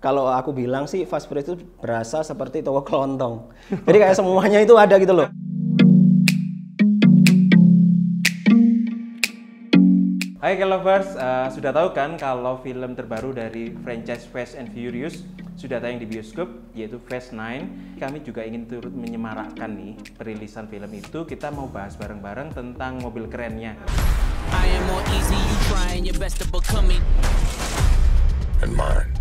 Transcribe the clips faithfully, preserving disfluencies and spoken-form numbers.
Kalau aku bilang sih Fast Furious itu berasa seperti toko kelontong. Jadi kayak semuanya itu ada gitu loh. Hai K-Lovers, uh, sudah tahu kan kalau film terbaru dari franchise Fast and Furious sudah tayang di bioskop, yaitu Fast nine. Kami juga ingin turut menyemarakkan nih perilisan film itu. Kita mau bahas bareng-bareng tentang mobil kerennya. I am more easy, you trying your best to become me. And mine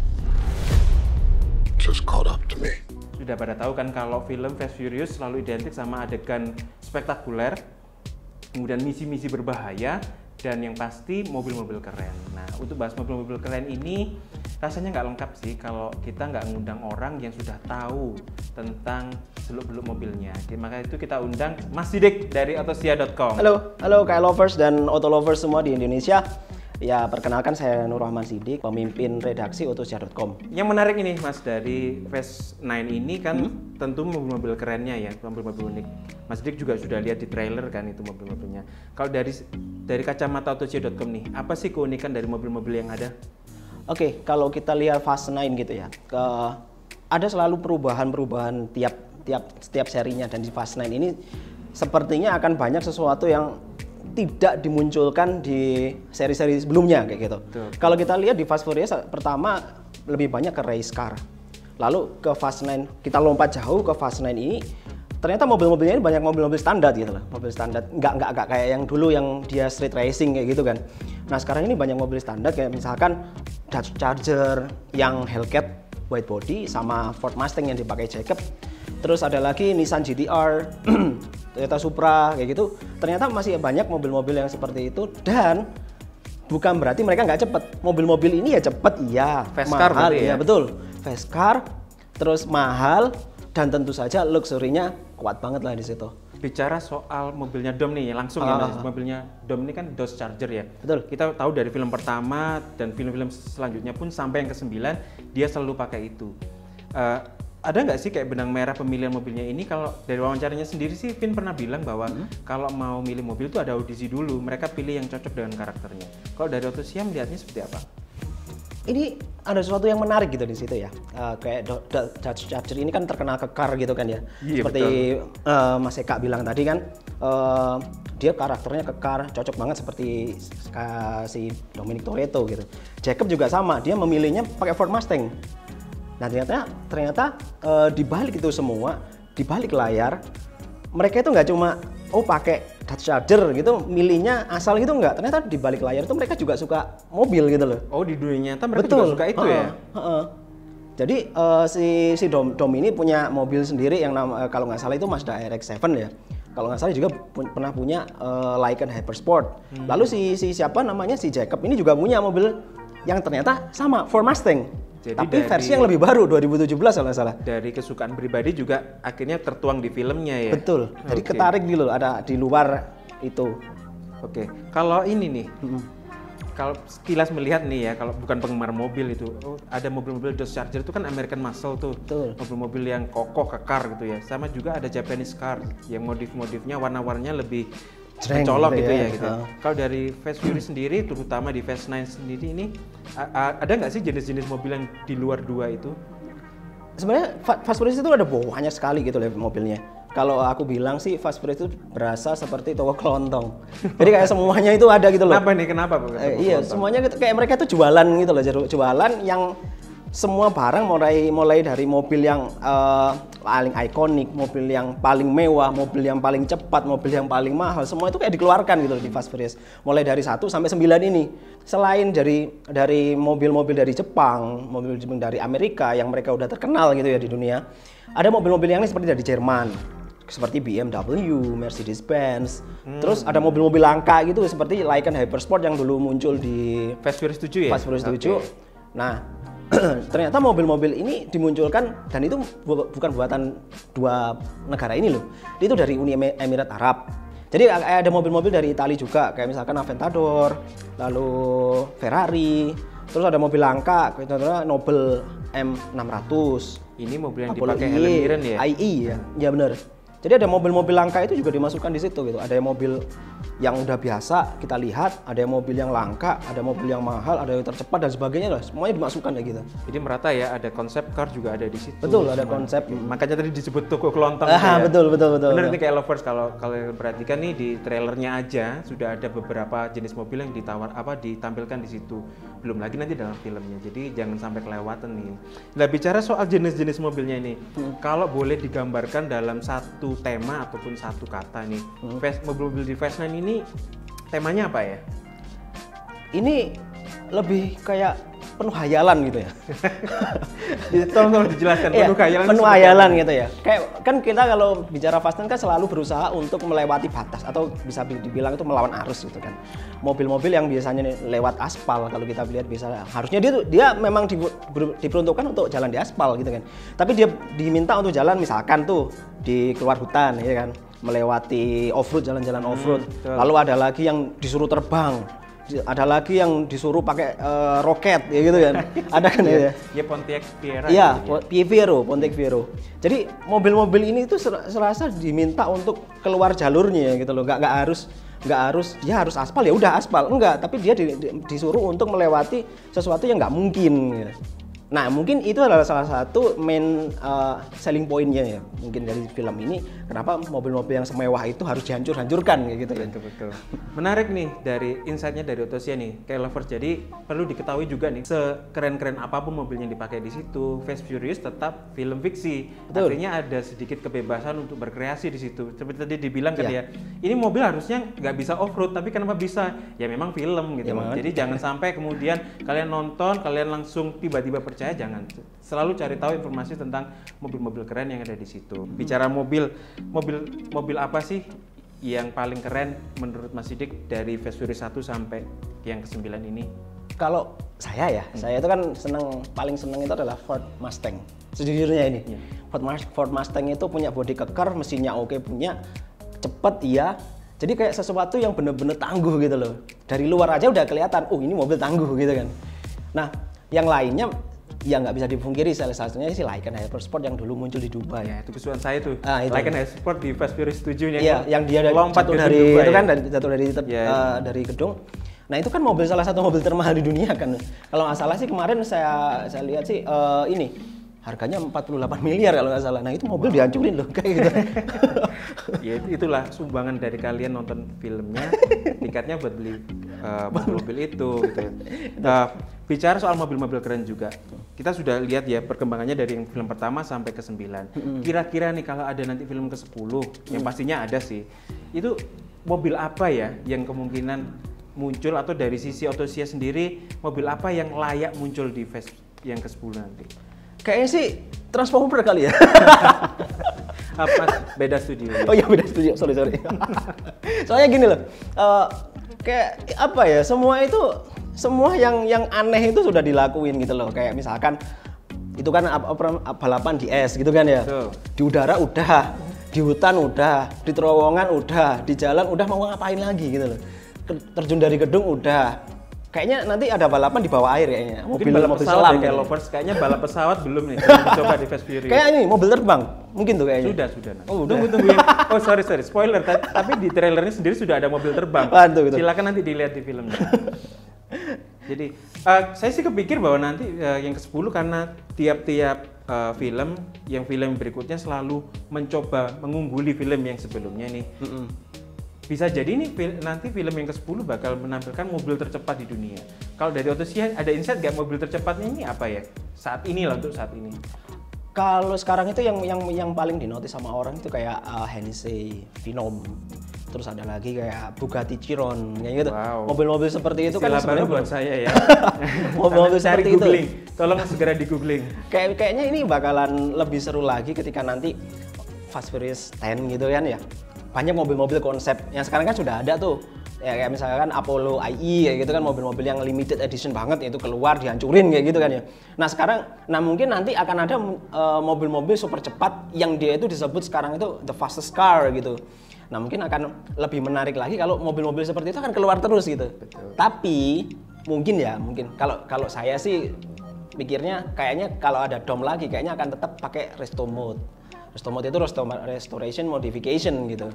just caught up to me. Sudah pada tahu kan kalau film Fast Furious selalu identik sama adegan spektakuler, kemudian misi-misi berbahaya, dan yang pasti mobil-mobil keren. Nah, untuk bahas mobil-mobil keren ini rasanya nggak lengkap sih kalau kita nggak ngundang orang yang sudah tahu tentang seluk-beluk mobilnya. Maka itu kita undang Mas Sidik dari Autosia dot com. Halo, halo K-Lovers dan Auto Lovers semua di Indonesia. Ya, perkenalkan saya Nur Rahman Sidik, pemimpin redaksi Autosia dot com. Yang menarik ini Mas, dari Fast nine ini kan hmm? tentu mobil-mobil kerennya ya, mobil-mobil unik. Mas Sidik juga sudah lihat di trailer kan itu mobil-mobilnya. Kalau dari dari kacamata Autosia dot com nih, apa sih keunikan dari mobil-mobil yang ada? Oke, kalau kita lihat Fast nine gitu ya, ke, ada selalu perubahan-perubahan tiap tiap setiap serinya, dan di Fast nine ini sepertinya akan banyak sesuatu yang tidak dimunculkan di seri-seri sebelumnya kayak gitu. Betul. Kalau kita lihat di Fast Furious pertama lebih banyak ke race car. Lalu ke Fast nine, kita lompat jauh ke Fast nine ini, ternyata mobil-mobilnya ini banyak mobil-mobil standar gitu loh. Mobil standar, nggak, nggak, nggak kayak yang dulu yang dia street racing kayak gitu kan. Nah sekarang ini banyak mobil standar kayak misalkan Dodge Charger yang Hellcat white body sama Ford Mustang yang dipakai Jacob. Terus ada lagi Nissan G T R, Toyota Supra kayak gitu. Ternyata masih banyak mobil-mobil yang seperti itu, dan bukan berarti mereka nggak cepet. Mobil-mobil ini ya cepet, iya, fast mahal, car ya, ya betul, fast car, terus mahal, dan tentu saja luxury-nya kuat banget lah di situ. Bicara soal mobilnya Dom nih, langsung ah. ya Mas, mobilnya Dom ini kan Dodge Charger ya. Betul. Kita tahu dari film pertama dan film-film selanjutnya pun sampai yang kesembilan dia selalu pakai itu. Uh, Ada nggak sih kayak benang merah pemilihan mobilnya ini? Kalau dari wawancaranya sendiri sih, Vin pernah bilang bahwa hmm? kalau mau milih mobil itu ada audisi dulu, mereka pilih yang cocok dengan karakternya. Kalau dari Autosia melihatnya seperti apa? Ini ada sesuatu yang menarik gitu di situ ya. Uh, kayak Dodge Charger ini kan terkenal kekar gitu kan ya. Iya, seperti uh, Mas Eka bilang tadi kan, uh, dia karakternya kekar, cocok banget seperti uh, si Dominic Toretto gitu. Jacob juga sama, dia memilihnya pakai Ford Mustang. Nah ternyata ternyata uh, di balik itu semua, di balik layar mereka itu nggak cuma oh pakai Dodge Charger gitu, milihnya asal gitu nggak. Ternyata di balik layar itu mereka juga suka mobil gitu loh. Oh, di dunia nyata mereka Betul. juga suka itu. Uh-uh. ya. Uh-uh. Jadi uh, si si Dom, Dom ini punya mobil sendiri yang nama, uh, kalau nggak salah itu Mazda R X tujuh ya. Kalau nggak salah juga pu- pernah punya uh, Lycan Hypersport. Hmm. Lalu si si siapa namanya si Jacob ini juga punya mobil yang ternyata sama Ford Mustang. Jadi tapi dari, versi yang lebih baru dua ribu tujuh belas kalau nggak salah. Dari kesukaan pribadi juga akhirnya tertuang di filmnya ya. Betul. Jadi okay. Ketarik dulu ada di luar itu. Oke. Okay. Kalau ini nih, hmm. kalau sekilas melihat nih ya, kalau bukan penggemar mobil itu, oh, ada mobil-mobil Dodge Charger itu kan American Muscle tuh. Betul. Mobil-mobil yang kokoh kekar gitu ya. Sama juga ada Japanese car yang modif-modifnya warna-warnanya lebih mencolok gitu ya, ya gitu. Uh. Kalau dari Fast Furious sendiri, terutama di Fast nine sendiri ini, ada nggak sih jenis-jenis mobil yang di luar dua itu? Sebenarnya Fast Furious itu ada banyak sekali gitu loh mobilnya. Kalau aku bilang sih Fast Furious itu berasa seperti toko kelontong. Jadi kayak semuanya itu ada gitu loh. Kenapa nih? Kenapa? Eh, iya, semuanya gitu, kayak mereka itu jualan gitu loh, jualan yang semua barang mulai mulai dari mobil yang uh, paling ikonik, mobil yang paling mewah, mobil yang paling cepat, mobil yang paling mahal, semua itu kayak dikeluarkan gitu loh di Fast Furious. Mulai dari satu sampai sembilan ini. Selain dari dari mobil-mobil dari Jepang, mobil dari Amerika yang mereka udah terkenal gitu ya di dunia, ada mobil-mobil yang ini seperti dari Jerman, seperti B M W, Mercedes-Benz. Hmm. Terus ada mobil-mobil langka gitu seperti Lycan Hypersport yang dulu muncul di Fast Furious tujuh ya? Fast Furious tujuh. Okay. Nah, ternyata mobil-mobil ini dimunculkan, dan itu bu- bukan buatan dua negara ini loh. Itu dari Uni Emirat Arab. Jadi ada mobil-mobil dari Italia juga, kayak misalkan Aventador, lalu Ferrari. Terus ada mobil langka, contohnya Nobel M enam ratus. Ini mobil yang Apollo dipakai Helen Mirren ya? I E ya, ya benar. Jadi ada mobil-mobil langka itu juga dimasukkan di situ gitu. Ada mobil yang udah biasa kita lihat, ada yang mobil yang langka, ada mobil yang mahal, ada yang tercepat dan sebagainya lah, semuanya dimasukkan kayak gitu. Jadi merata ya, ada konsep car juga ada di situ. Betul, ada Cuma, konsep. Makanya tadi disebut toko kelontong. Ah, ya. betul, betul, betul. Bener nih kayak lovers, kalau kalian perhatikan nih di trailernya aja sudah ada beberapa jenis mobil yang ditawar apa ditampilkan di situ. Belum lagi nanti dalam filmnya. Jadi jangan sampai kelewatan nih. Nah, bicara soal jenis-jenis mobilnya ini, hmm. kalau boleh digambarkan dalam satu tema ataupun satu kata nih, hmm. mobil-mobil di Fast Nine ini temanya apa ya? Ini lebih kayak penuh hayalan gitu ya. Tolong tolong dijelaskan penuh hayalan. Penuh hayalan gitu ya. Kayak kan kita kalau bicara Fast Nine kan selalu berusaha untuk melewati batas atau bisa dibilang itu melawan arus gitu kan. Mobil-mobil yang biasanya lewat aspal kalau kita lihat bisa harusnya dia dia memang di, diperuntukkan untuk jalan di aspal gitu kan. Tapi dia diminta untuk jalan misalkan tuh di keluar hutan ya kan. Melewati off-road, jalan-jalan off-road. Hmm, lalu ada lagi yang disuruh terbang, ada lagi yang disuruh pakai uh, roket, ya gitu kan. Ada kan ya? Ya Pontiac Fiero. Iya, Fiero, Pontiac Fiero. Jadi mobil-mobil ini tuh serasa diminta untuk keluar jalurnya gitu loh. Nggak nggak harus nggak harus ya harus aspal ya udah aspal enggak, tapi dia di, di, disuruh untuk melewati sesuatu yang nggak mungkin. Gitu. Nah, mungkin itu adalah salah satu main uh, selling point-nya ya, mungkin dari film ini, kenapa mobil-mobil yang semewah itu harus dihancur-hancurkan kayak gitu. Betul, betul. Menarik nih dari insight-nya dari Ottosia nih, kayak lovers. Jadi perlu diketahui juga nih, sekeren-keren apapun mobil yang dipakai di situ, Fast Furious tetap film fiksi. Betul. Artinya ada sedikit kebebasan untuk berkreasi di situ. Seperti tadi dibilang kan ya, ini mobil harusnya nggak bisa off-road, tapi kenapa bisa? Ya memang film gitu. Ya, jadi jangan sampai kemudian kalian nonton, kalian langsung tiba-tiba percaya. Saya jangan, selalu cari tahu informasi tentang mobil-mobil keren yang ada di situ. Bicara mobil, mobil mobil apa sih yang paling keren menurut Mas Sidik dari Fast Furious satu sampai yang kesembilan ini? Kalau saya ya, hmm. saya itu kan seneng, paling seneng itu adalah Ford Mustang. Sejujurnya ini, yeah. Ford, Ford Mustang itu punya bodi keker, mesinnya oke punya, cepet iya. Jadi kayak sesuatu yang bener-bener tangguh gitu loh. Dari luar aja udah kelihatan, oh ini mobil tangguh gitu kan. Nah, yang lainnya ya nggak bisa dipungkiri, salah satunya sih Lykan Hypersport yang dulu muncul di Dubai. Ya, itu kesukaan saya tuh. Ah, Lykan Hypersport di Fast Furious tujuh ya, yang dia lompat dari Dubai, itu kan ya? Jatuh dari ya, uh, dari gedung. Nah, itu kan mobil salah satu mobil termahal di dunia kan. Kalau nggak salah sih kemarin saya saya lihat sih uh, ini harganya empat puluh delapan miliar kalau nggak salah. Nah, itu mobil dihancurin loh kayak gitu. Ya itulah sumbangan dari kalian nonton filmnya, tiketnya buat beli uh, mobil itu gitu ya. Uh, bicara soal mobil-mobil keren juga, kita sudah lihat ya perkembangannya dari yang film pertama sampai ke sembilan. Kira-kira nih kalau ada nanti film ke sepuluh, yang pastinya ada sih, itu mobil apa ya yang kemungkinan muncul, atau dari sisi Ottosia sendiri mobil apa yang layak muncul di Fast yang ke sepuluh nanti? Kayaknya sih Transformer kali ya. Apa? Beda studio. Oh iya, beda studio, sorry sorry. Soalnya gini loh, uh, kayak apa ya, semua itu semua yang yang aneh itu sudah dilakuin gitu loh. Kayak misalkan itu kan balapan di es gitu kan ya. Betul. Di udara udah, di hutan udah, di terowongan udah, di jalan udah, mau ngapain lagi gitu loh. Terjun dari gedung udah. Kayaknya nanti ada balapan di bawah air kayaknya. Mobil, mungkin balap mobil pesawat selam ya, kayak lovers. Kayaknya balap pesawat belum nih. Coba di Fast Furious. Kayak ini mobil terbang. Mungkin tuh kayaknya. Sudah, sudah. Nah. Oh, udah. Tunggu, tungguin. Oh, sorry, sorry. Spoiler. Tapi di trailernya sendiri sudah ada mobil terbang. Bantu, gitu. Silakan nanti dilihat di filmnya. Jadi, uh, saya sih kepikir bahwa nanti uh, yang ke sepuluh karena tiap-tiap uh, film, yang film berikutnya selalu mencoba mengungguli film yang sebelumnya nih. Mm-mm. Bisa jadi nih nanti film yang ke sepuluh bakal menampilkan mobil tercepat di dunia. Kalau dari Ottosia ada insight nggak mobil tercepatnya ini apa ya? Saat ini lah, untuk saat ini. Kalau sekarang itu yang yang yang paling dinotis sama orang itu kayak uh, Hennessy, Phenom. Terus ada lagi kayak Bugatti Chiron kayak gitu. Wow. Mobil-mobil seperti itu istilah kan sebenarnya buat saya ya. Mobil-mobil seperti itu. Googling. Tolong segera di googling. Kayak kayaknya ini bakalan lebih seru lagi ketika nanti Fast Furious sepuluh gitu kan ya. Banyak mobil-mobil konsep yang sekarang kan sudah ada tuh, ya kayak misalkan Apollo I E kayak gitu kan, mobil-mobil yang limited edition banget itu keluar dihancurin kayak gitu kan ya. Nah sekarang, nah mungkin nanti akan ada uh, mobil-mobil super cepat yang dia itu disebut sekarang itu the fastest car gitu. Nah mungkin akan lebih menarik lagi kalau mobil-mobil seperti itu akan keluar terus gitu. Betul. Tapi mungkin ya mungkin kalau kalau saya sih pikirnya kayaknya kalau ada dom lagi kayaknya akan tetap pakai resto mode. Resto mode itu restoration modification gitu.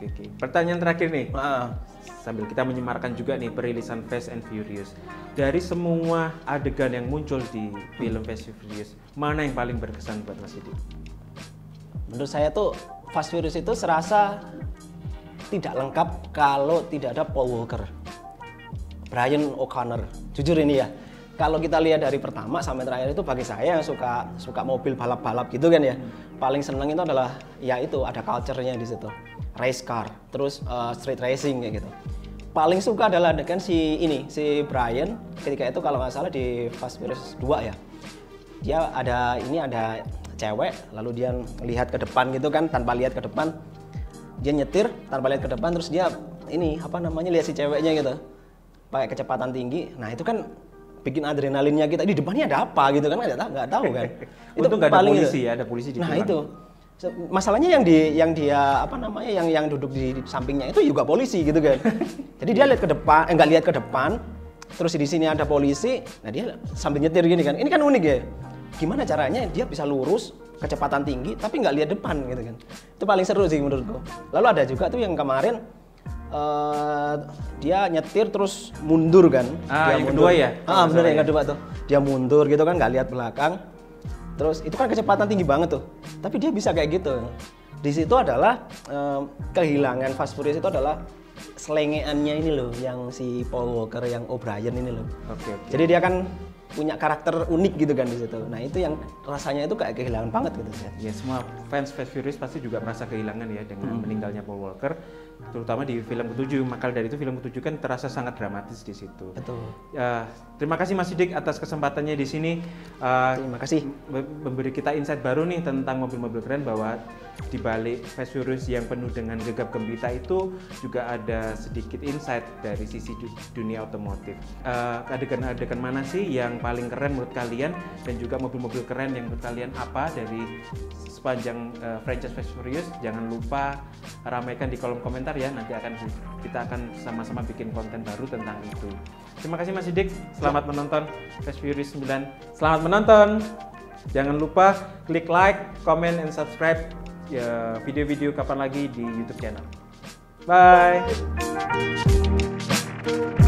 Oke, oke. Pertanyaan terakhir nih. Nah, Sambil kita menyemarkan juga nih perilisan Fast and Furious. Dari semua adegan yang muncul di film Fast and Furious, mana yang paling berkesan buat Mas Sidik? menurut saya tuh Fast Furious itu serasa tidak lengkap kalau tidak ada Paul Walker, Brian O'Connor. Jujur ini ya, kalau kita lihat dari pertama sampai terakhir itu bagi saya yang suka suka mobil balap-balap gitu kan ya, paling seneng itu adalah ya itu ada culture-nya di situ, race car, terus uh, street racing kayak gitu. Paling suka adalah adegan si ini si Brian ketika itu kalau nggak salah di Fast Furious dua ya, dia ada ini ada cewek lalu dia lihat ke depan gitu kan, tanpa lihat ke depan dia nyetir tanpa lihat ke depan, terus dia ini apa namanya lihat si ceweknya gitu pakai kecepatan tinggi. Nah itu kan bikin adrenalinnya kita, di depannya ada apa gitu kan, nggak tahu nggak tahu kan. Itu Untung nggak ada paling polisi itu. ya, ada polisi di Nah belakang. itu masalahnya yang di yang dia apa namanya yang yang duduk di, di sampingnya itu juga polisi gitu kan. Jadi dia lihat ke depan, eh, nggak lihat ke depan, terus di sini ada polisi. Nah dia sambil nyetir gini kan. Ini kan unik ya. Gimana caranya dia bisa lurus kecepatan tinggi tapi nggak lihat depan gitu kan. Itu paling seru sih menurutku. Lalu ada juga tuh yang kemarin uh, dia nyetir terus mundur kan. Ah, dia yang mundur. kedua ya? Ah bener yang ya. kedua tuh. Dia mundur gitu kan, nggak lihat belakang. Terus itu kan kecepatan tinggi banget tuh. Tapi dia bisa kayak gitu. Di situ adalah um, kehilangan Fast Furious itu adalah selengeannya ini loh, yang si Paul Walker, yang O'Brien ini loh. Oke, oke. Jadi dia kan punya karakter unik gitu kan di situ. Nah itu yang rasanya itu kayak kehilangan banget gitu sih. Ya semua fans Fast Furious pasti juga merasa kehilangan ya dengan hmm. meninggalnya Paul Walker, terutama di film ketujuh. Maka dari itu film ketujuh kan terasa sangat dramatis di situ. Betul. Uh, terima kasih Mas Sidik atas kesempatannya di sini. Uh, terima kasih. Memberi kita insight baru nih tentang mobil-mobil keren, bahwa di balik Fast Furious yang penuh dengan gegap gempita itu juga ada sedikit insight dari sisi dunia otomotif. Uh, adegan-adegan mana sih yang paling keren menurut kalian, dan juga mobil-mobil keren yang menurut kalian apa dari sepanjang uh, franchise Fast Furious? Jangan lupa ramaikan di kolom komentar ya, nanti akan kita akan sama-sama bikin konten baru tentang itu. Terima kasih Mas Sidik, selamat menonton Fast Furious sembilan. Selamat menonton. Jangan lupa klik like, comment, and subscribe ya, video-video kapan lagi di YouTube channel. Bye.